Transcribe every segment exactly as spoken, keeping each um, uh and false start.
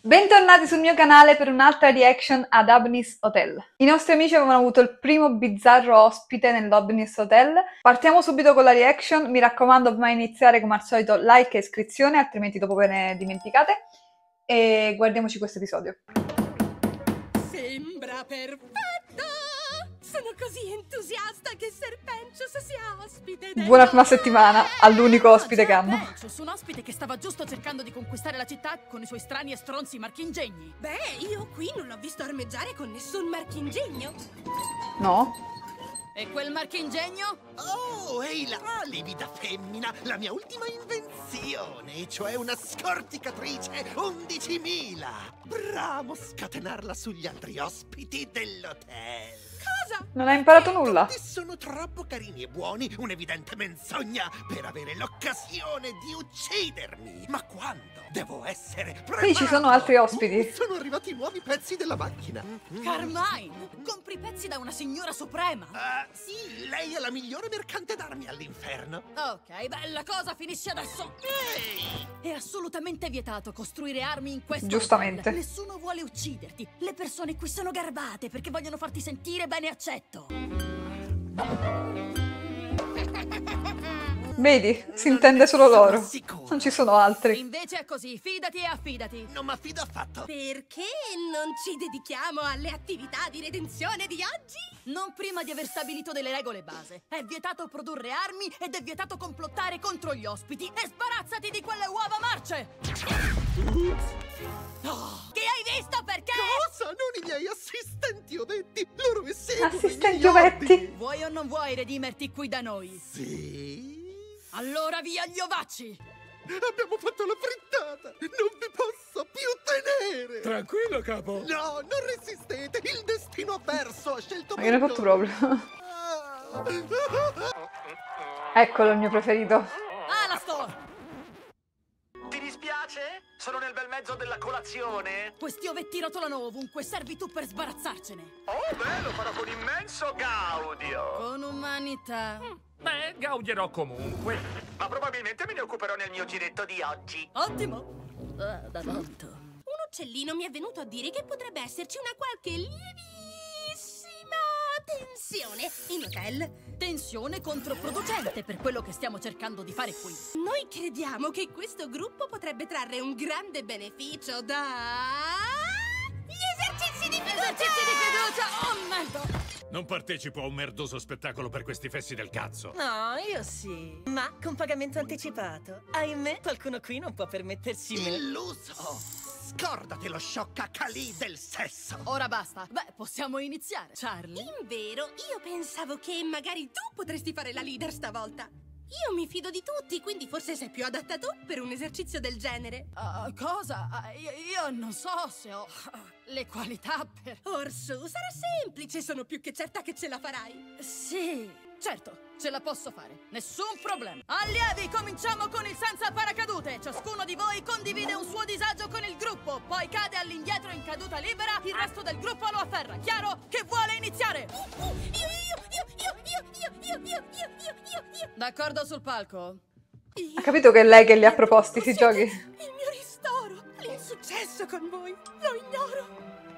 Bentornati sul mio canale per un'altra reaction ad Abnis Hotel. I nostri amici avevano avuto il primo bizzarro ospite nell'Abnis Hotel. Partiamo subito con la reaction, mi raccomando prima di iniziare come al solito like e iscrizione, altrimenti dopo ve ne dimenticate. E guardiamoci questo episodio. Sembra perfetto! Sono così entusiasta che Serpentius sia ospite della... Buona prima settimana all'unico ospite che hanno. Serpentius, un ospite che stava giusto cercando di conquistare la città con i suoi strani e stronzi marchingegni. Beh, io qui non l'ho visto armeggiare con nessun marchingegno. No? E quel marchingegno? Oh, ehi là, livida femmina, la mia ultima invenzione, cioè una scorticatrice undicimila. Bravo scatenarla sugli altri ospiti dell'hotel. Cosa? Non hai imparato nulla? Tutti sono troppo carini e buoni, un'evidente menzogna per avere l'occasione di uccidermi. Ma quando devo essere preparato? Qui ci sono altri ospiti. Sono arrivati i nuovi pezzi della macchina. Carmine, compri pezzi da una signora suprema. Uh, sì, lei è la migliore mercante d'armi all'inferno. Ok, beh, la cosa finisce adesso. Ehi! È assolutamente vietato costruire armi in questo Giustamente. hotel. Nessuno vuole ucciderti. Le persone qui sono garbate perché vogliono farti sentire bene accetto. Vedi, si intende solo loro. Sicuro. Non ci sono altri. Invece è così, fidati e affidati. Non mi affido affatto. Perché non ci dedichiamo alle attività di redenzione di oggi? Non prima di aver stabilito delle regole base. È vietato produrre armi ed è vietato complottare contro gli ospiti. E sbarazzati di quelle uova marce! Oh, che hai visto perché? Cosa? Non i miei assistenti ovetti! Loro eseguono i Assistenti miei ovetti? ordini. Vuoi o non vuoi redimerti qui da noi? Sì? Allora via gli ovacci! Abbiamo fatto la frittata! Non vi posso più tenere! Tranquillo, capo. No, non resistete! Il destino avverso ha scelto Ma che ne hai voi fatto due. proprio? Ah. Eccolo il mio preferito. Alastor! Ti dispiace? Sono nel bel mezzo della colazione. Questi ovetti rotolano ovunque, servi tu per sbarazzarcene. Oh, beh, lo farò con immenso gaudio. Con umanità. Beh, gaudierò comunque. Ma probabilmente me ne occuperò nel mio giretto di oggi. Ottimo! Ah, da tanto. Un uccellino mi è venuto a dire che potrebbe esserci una qualche lievissima tensione in hotel. Tensione controproducente per quello che stiamo cercando di fare qui. Noi crediamo che questo gruppo potrebbe trarre un grande beneficio da... gli esercizi di fiducia! Esercizi di fiducia! Oh, merda! Non partecipo a un merdoso spettacolo per questi fessi del cazzo. No, io sì, ma con pagamento anticipato. Ahimè, qualcuno qui non può permettersi me. Illuso! Scordatelo, sciocca Calì del sesso! Ora basta. Beh, possiamo iniziare, Charlie. Invero, io pensavo che magari tu potresti fare la leader stavolta. Io mi fido di tutti, quindi forse sei più adatta tu per un esercizio del genere. Uh, cosa? Uh, io, io non so se ho uh, le qualità per... Orsù, sarà semplice, sono più che certa che ce la farai. Sì, certo, ce la posso fare. Nessun problema. Allievi, cominciamo con il senza paracadute. Ciascuno di voi condivide un suo disagio con il gruppo, poi cade all'indietro in caduta libera, il resto del gruppo lo afferra. Chiaro? Chi vuole iniziare? Io, io, io, io, io, io, io, io, io, io, io, io. D'accordo sul palco? Ha capito che è lei che li ha proposti questi Siete giochi? il mio ristoro, l'insuccesso con voi, lo ignoro.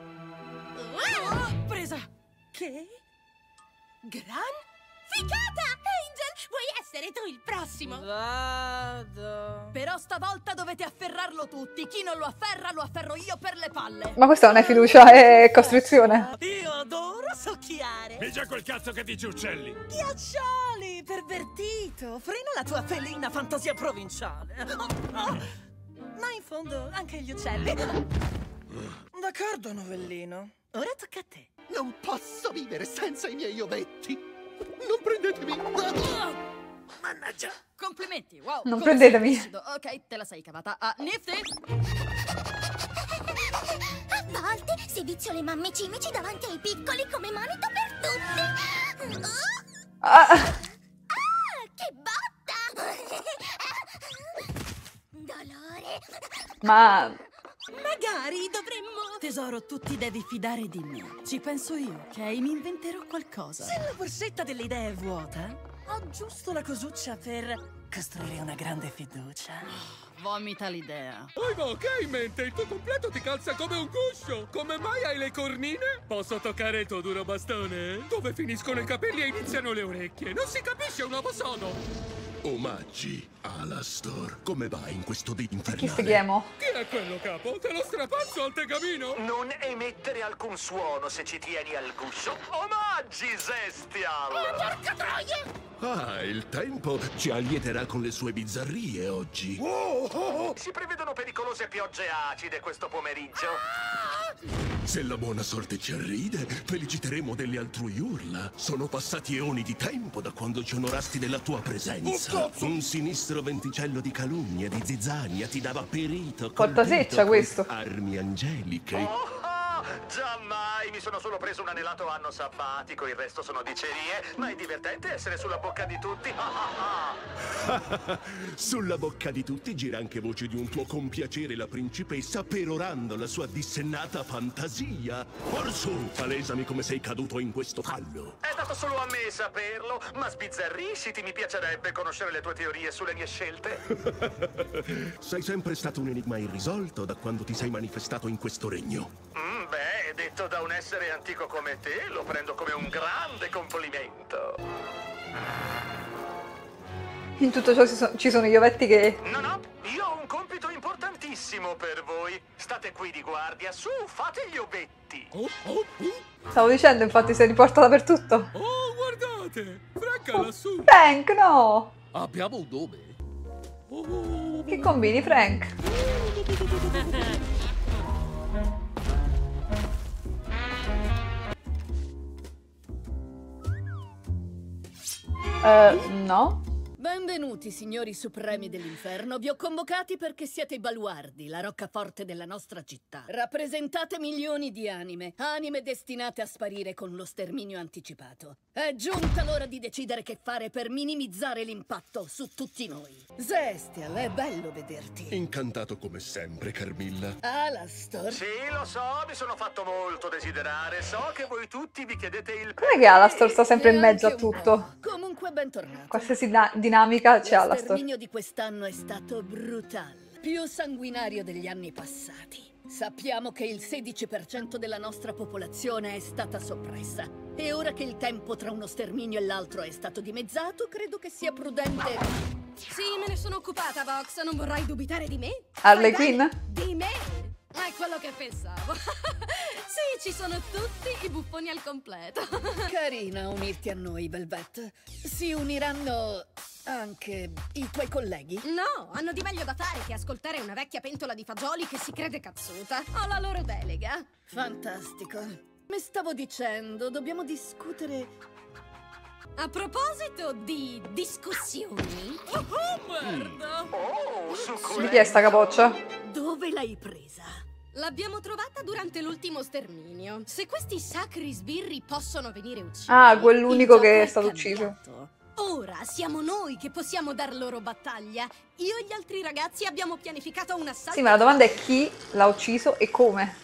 Oh, presa! Che? Gran ficata! Angel, vuoi essere tu il prossimo? Vado. Però stavolta dovete afferrarlo tutti. Chi non lo afferra, lo afferro io per le palle. Ma questa non è fiducia, è costrizione. Io adoro succhiare. E già quel cazzo che dici uccelli. Ghiaccioli, pervertito. Frena la tua felina fantasia provinciale. Oh, oh. Ma in fondo anche gli uccelli. D'accordo, novellino. Ora tocca a te. Non posso vivere senza i miei ovetti! Non prendetemi! Mannaggia! Complimenti, wow. Non come prendetemi. sei lucido. Ok, te la sei cavata. Ah, Nifty? A volte si vizio le mamme cimici davanti ai piccoli come monito per tutti. Ah, Ah, che botta! Dolore. ma Magari dovremmo... Tesoro, tu ti devi fidare di me. Ci penso io, ok? Mi inventerò qualcosa. Se la borsetta delle idee è vuota, ho giusto la cosuccia per costruire una grande fiducia. Vomita l'idea. Oh, ma che hai in mente? Il tuo completo ti calza come un guscio. Come mai hai le cornine? Posso toccare il tuo duro bastone? Dove finiscono i capelli e iniziano le orecchie? Non si capisce un uomo sodo. Omaggi, Alastor. Come vai in questo dì infernale? Chi stighiamo? Chi è quello, capo? Te lo strapazzo al tegamino? Non emettere alcun suono se ci tieni al guscio. Omaggi, Zestial! Oh, porca troia! Ah, il tempo ci allieterà con le sue bizzarrie oggi. Oh, oh, oh. Si prevedono pericolose piogge acide questo pomeriggio. Se la buona sorte ci arride, feliciteremo delle altrui urla. Sono passati eoni di tempo da quando ci onorasti della tua presenza. Un sinistro venticello di calunnia, di zizzania ti dava perito. Porta seccia questo. Armi angeliche. Oh, oh, giammai, mi sono solo preso un anelato anno sabbatico, il resto sono dicerie, ma è divertente essere sulla bocca di tutti. Sulla bocca di tutti gira anche voce di un tuo compiacere la principessa perorando la sua dissennata fantasia. Orsù, palesami come sei caduto in questo fallo. È dato solo a me saperlo, ma sbizzarrisciti, mi piacerebbe conoscere le tue teorie sulle mie scelte. Sei sempre stato un enigma irrisolto da quando ti sei manifestato in questo regno. Mm, beh, detto da un essere antico come te, lo prendo come un grande complimento. In tutto ciò ci sono, ci sono gli ovetti che... No, no, io ho un compito importantissimo per voi. State qui di guardia, su, fate gli ovetti. Oh, oh, oh. Stavo dicendo, infatti, si è riporta dappertutto. Oh, guardate! Frank Oh, lassù! Frank, no! Abbiamo un nome? Oh. Che combini, Frank? Uh, no? Benvenuti, signori supremi dell'inferno. Vi ho convocati perché siete i baluardi, la roccaforte della nostra città. Rappresentate milioni di anime, anime destinate a sparire con lo sterminio anticipato. È giunta l'ora di decidere che fare per minimizzare l'impatto su tutti noi. Zestial, è bello vederti. Incantato come sempre, Carmilla. Alastor. Sì, lo so, mi sono fatto molto desiderare. So che voi tutti vi chiedete il... Com'è che Alastor sta sempre in mezzo a Neanche un tutto? po'. Comunque, bentornato. Qualsiasi da- dinamica c'è Lo Alastor. sterminio di quest'anno è stato brutale, più sanguinario degli anni passati. Sappiamo che il sedici per cento della nostra popolazione è stata soppressa. E ora che il tempo tra uno sterminio e l'altro è stato dimezzato, credo che sia prudente... Sì, me ne sono occupata, Vox. Non vorrai dubitare di me? Harley Fai Quinn? bene. Di me? È quello che pensavo. Sì, ci sono tutti i buffoni al completo. Carina unirti a noi, Velvet. Si uniranno anche i tuoi colleghi? No, hanno di meglio da fare che ascoltare una vecchia pentola di fagioli che si crede cazzuta. Ho la loro delega. Fantastico. Mi stavo dicendo, dobbiamo discutere... A proposito di discussioni... Oh, merda! Oh, su Di chi è sta capoccia? Dove l'hai presa? L'abbiamo trovata durante l'ultimo sterminio. Se questi sacri sbirri possono venire uccisi... Ah, quell'unico il che gioco è stato cambiato. ucciso. Ora siamo noi che possiamo dar loro battaglia. Io e gli altri ragazzi abbiamo pianificato un assalto... Sì, ma la domanda è chi l'ha ucciso e come.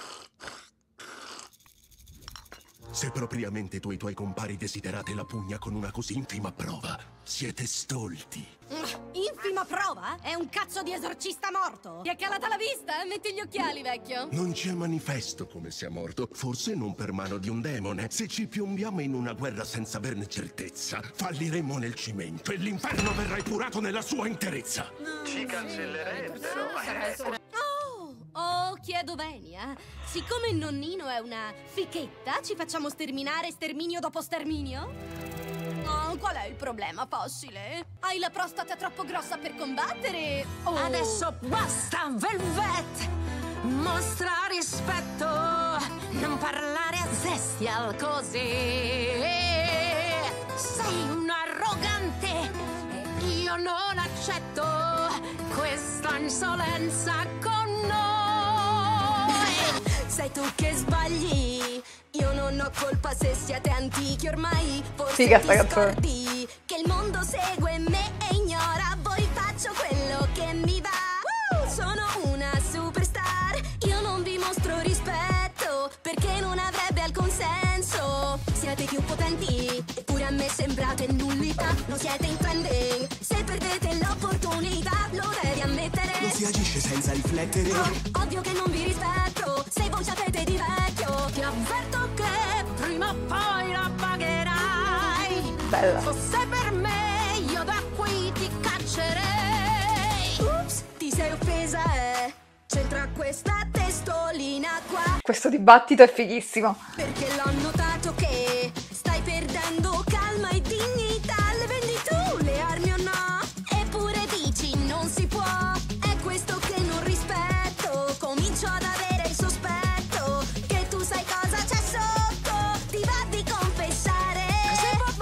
Se propriamente tu e i tuoi compari desiderate la pugna con una così infima prova, siete stolti. Infima prova? È un cazzo di esorcista morto! Ti è calata la vista? Metti gli occhiali, vecchio! Non c'è manifesto come sia morto, forse non per mano di un demone. Se ci piombiamo in una guerra senza averne certezza, falliremo nel cimento e l'inferno verrà epurato nella sua interezza. Ci cancellerebbero. Oh, chiedo venia. Siccome il nonnino è una fichetta, ci facciamo sterminare sterminio dopo sterminio? Oh, qual è il problema, fossile? Hai la prostata troppo grossa per combattere? Oh. Adesso basta, Velvet! Mostra rispetto! Non parlare a Zestial così! Sei un arrogante! E io non accetto questa insolenza con noi! Sei tu che sbagli! Io non ho colpa se siete antichi ormai. Forse Figa sta ti canzone. scordi che il mondo segue me e ignora voi. Faccio quello che mi va. Uh, sono una superstar. Io non vi mostro rispetto perché non avrebbe alcun senso. Siete più potenti eppure a me sembrate nullità. Non siete in trending. Se perdete l'opportunità, lo devi ammettere. Non si agisce senza riflettere. Oh, ovvio che non vi rispetto, se voi sapete di vecchio. Ti avverto che prima o poi la pagherai. Bella. Fosse per me, io da qui ti caccerei. Ups, ti sei offesa, eh. C'entra questa testolina qua. Questo dibattito è fighissimo. Perché l'ho notato che stai perdendo calma e dignità. Le vendi tu le armi o no? Eppure dici non si può. È questo che non rispetto. Comincio ad avere il sospetto che tu sai cosa c'è sotto. Ti va di confessare. Se può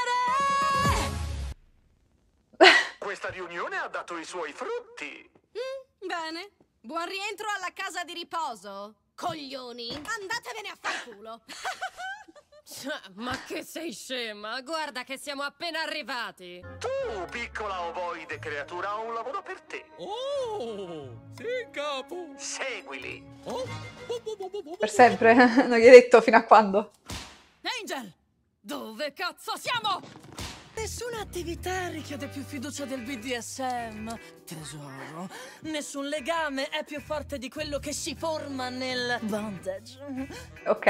bastare. Questa riunione ha dato i suoi frutti. Mm, bene. Buon rientro alla casa di riposo, coglioni. Andatevene a fanculo. Ma che sei scema? Guarda che siamo appena arrivati. Tu, piccola ovoide creatura, ho un lavoro per te. Oh, sì, capo. Seguili. Oh. Per sempre, non gli hai detto fino a quando. Angel, dove cazzo siamo? Nessuna attività richiede più fiducia del B D S M, tesoro. Nessun legame è più forte di quello che si forma nel bondage. Ok.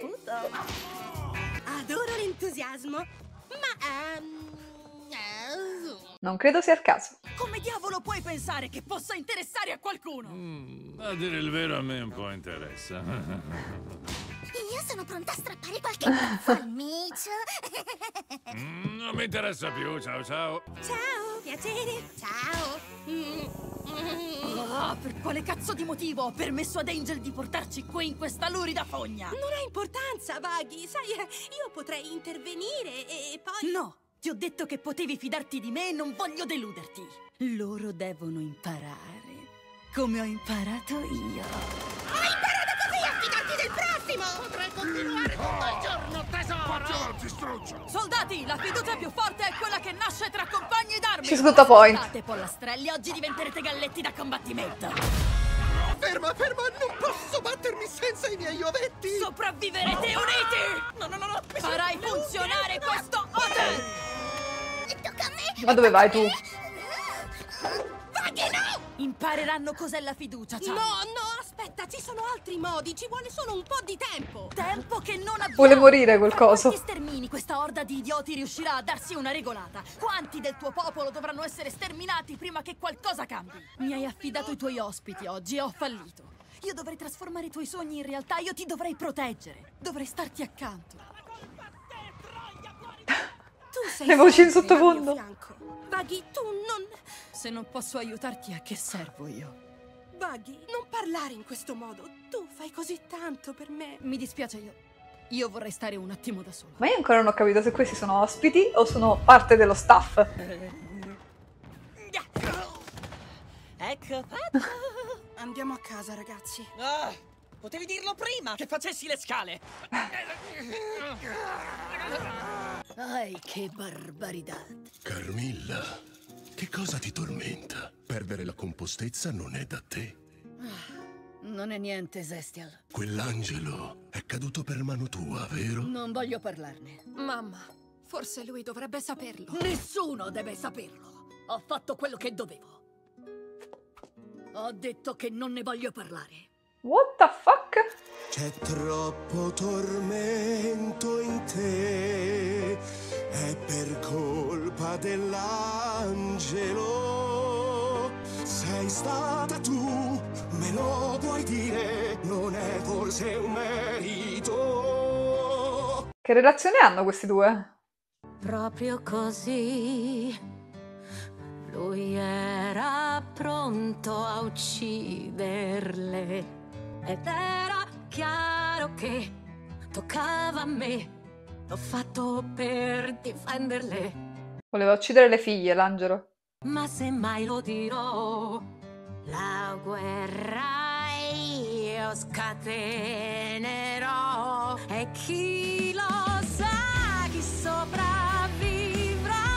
Adoro l'entusiasmo, ma... Um, uh, non credo sia il caso. Come diavolo puoi pensare che possa interessare a qualcuno? Mm, a dire il vero a me un po' interessa. Io sono pronta a strappare qualche pezzo al micio. mm, non mi interessa più, ciao ciao. Ciao, piacere. Ciao. Oh, per quale cazzo di motivo ho permesso ad Angel di portarci qui in questa lurida fogna? Non ha importanza, Buggy. Sai, io potrei intervenire e poi... No, ti ho detto che potevi fidarti di me e non voglio deluderti. Loro devono imparare come ho imparato io. Hai imparato così a fidarti del prossimo! Potrei continuare tutto il giorno, tesoro! Faccio avanti, stronzo! Soldati, la fiducia più forte è quella che nasce tra compagni d'armi! Ci sputa point. State pollastrelli, oggi diventerete galletti da combattimento! Ferma, ferma! Non posso battermi senza i miei ovetti! Sopravviverete uniti! No, no, no, no! Farai funzionare questo hotel! Tocca a me! Ma dove vai tu? Vaghi, no! Impareranno cos'è la fiducia, ciao! No, no, aspetta, ci sono altri modi, ci vuole solo un po' di tempo! Tempo che non abbiamo! Vuole morire quel coso. Quanti stermini questa orda di idioti riuscirà a darsi una regolata? Quanti del tuo popolo dovranno essere sterminati prima che qualcosa cambi? Mi hai affidato i tuoi ospiti oggi e ho fallito. Io dovrei trasformare i tuoi sogni in realtà, io ti dovrei proteggere. Dovrei starti accanto. Tu sei Le voci in sempre al mio sottofondo. fianco. Buggy, tu non... Se non posso aiutarti, a che servo io? Buggy, non parlare in questo modo. Tu fai così tanto per me. Mi dispiace, io... Io vorrei stare un attimo da sola. Ma io ancora non ho capito se questi sono ospiti o sono parte dello staff. Ecco fatto. Andiamo a casa, ragazzi. Ah, potevi dirlo prima che facessi le scale. Ai, che barbarità. Carmilla, che cosa ti tormenta? Perdere la compostezza non è da te. Non è niente, Zestial. Quell'angelo è caduto per mano tua, vero? Non voglio parlarne. Mamma, forse lui dovrebbe saperlo. Nessuno deve saperlo. Ho fatto quello che dovevo. Ho detto che non ne voglio parlare. What the fuck? C'è troppo tormento in te, è per colpa dell'angelo. Sei stata tu, me lo puoi dire, non è forse un merito. Che relazione hanno questi due? Proprio così, lui era pronto a ucciderle. Ed era chiaro che toccava a me. L'ho fatto per difenderle. Voleva uccidere le figlie, l'angelo. Ma se mai lo dirò, la guerra io scatenerò. E chi lo sa, chi sopravvivrà.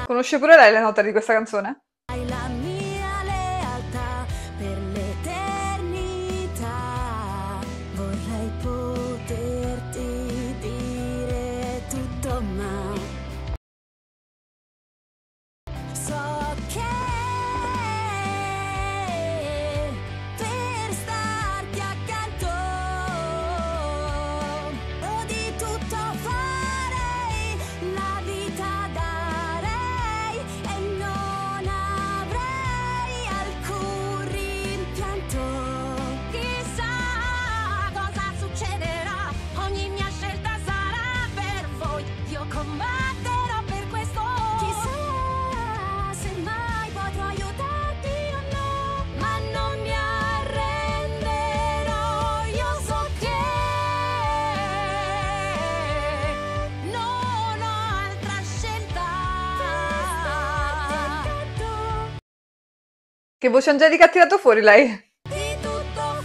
Conosce pure lei le note di questa canzone? Hai la mia lealtà per l'eternità. Vorrei poterti dire tutto, ma so che per starti accanto o di tutto farei, la vita darei e non avrei alcun rimpianto. Chissà cosa succederà, ogni mia scelta sarà per voi. Io combatterò per questo. Chissà se mai potrò aiutarti o no, ma non mi arrenderò. Io so che non ho altra scelta. Che voce angelica ha tirato fuori lei? Di tutto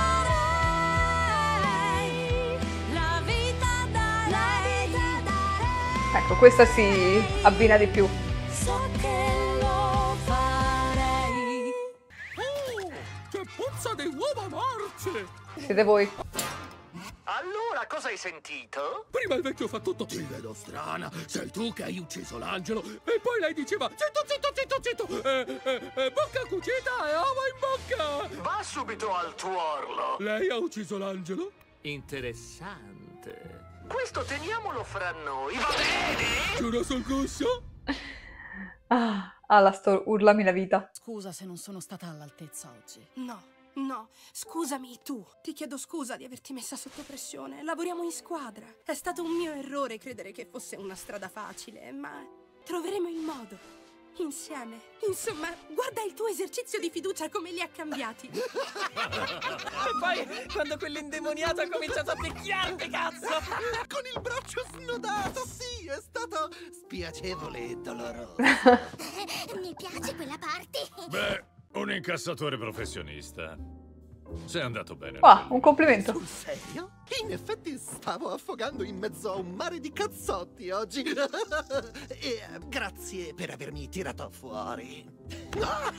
farei, la vita darei. Ecco, questa si abbina di più. So che lo farei. Oh, che puzza di uova morte! Siete voi. Allora, cosa hai sentito? Prima il vecchio fa tutto, ti vedo strana, sei tu che hai ucciso l'angelo, e poi lei diceva, zitto, zitto, zitto, zitto, eh, eh, eh, bocca cucita e ovo in bocca! Va subito al tuorlo. Lei ha ucciso l'angelo? Interessante. Questo teniamolo fra noi, va bene? Giuro sul guscio? Ah, Alastor, urlami la vita. Scusa se non sono stata all'altezza oggi. No, no, scusami tu. Ti chiedo scusa di averti messa sotto pressione. Lavoriamo in squadra. È stato un mio errore credere che fosse una strada facile, ma troveremo il modo. Insieme. Insomma, guarda il tuo esercizio di fiducia come li ha cambiati. E poi, quando quell'indemoniato ha cominciato a picchiarti, cazzo! Con il braccio snodato, sì, è stato spiacevole e doloroso. Mi piace quella parte. Beh, un incassatore professionista. Sei andato bene. Ah, un complimento. Sul serio? In effetti stavo affogando in mezzo a un mare di cazzotti oggi. E eh, grazie per avermi tirato fuori. Ma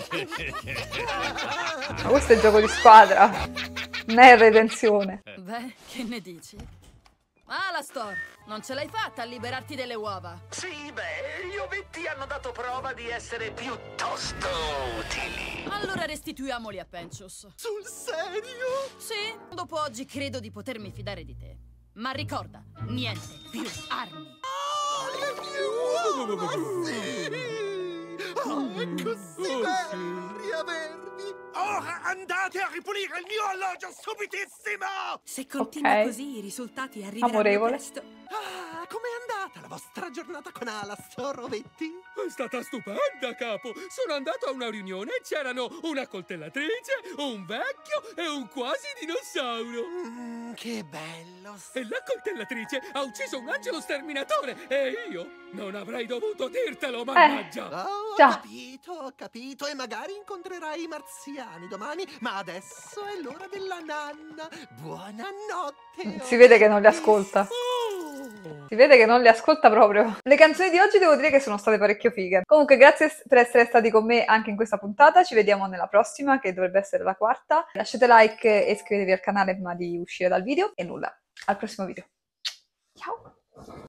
questo è il gioco di squadra, non è redenzione. Beh, che ne dici? Alastor, non ce l'hai fatta a liberarti delle uova? Sì, beh, gli ovetti hanno dato prova di essere piuttosto utili. Allora restituiamoli a Penchos. Sul serio? Sì, dopo oggi credo di potermi fidare di te. Ma ricorda, niente più armi. Oh, le mie uova, sì! Oh, è così bello riavervi! Ora andate a ripulire il mio alloggio subitissimo! Se continua Ok. così, i risultati arriveranno Amorevole. presto. Ah, com'è andata la vostra giornata con Alastor, ovetti? È stata stupenda, capo! Sono andato a una riunione e c'erano una coltellatrice, un vecchio e un quasi dinosauro! Mm, che bello! E la coltellatrice ha ucciso un angelo sterminatore e io non avrei dovuto dirtelo, mannaggia! Oh, ho Già. capito, ho capito. E magari incontrerai i marziani domani, ma adesso è l'ora della nanna. Buonanotte! Si vede che non li ascolta. Oh! Si vede che non li ascolta proprio. Le canzoni di oggi devo dire che sono state parecchio fighe. Comunque grazie per essere stati con me anche in questa puntata. Ci vediamo nella prossima, che dovrebbe essere la quarta. Lasciate like e iscrivetevi al canale prima di uscire dal video. E nulla, al prossimo video. Ciao!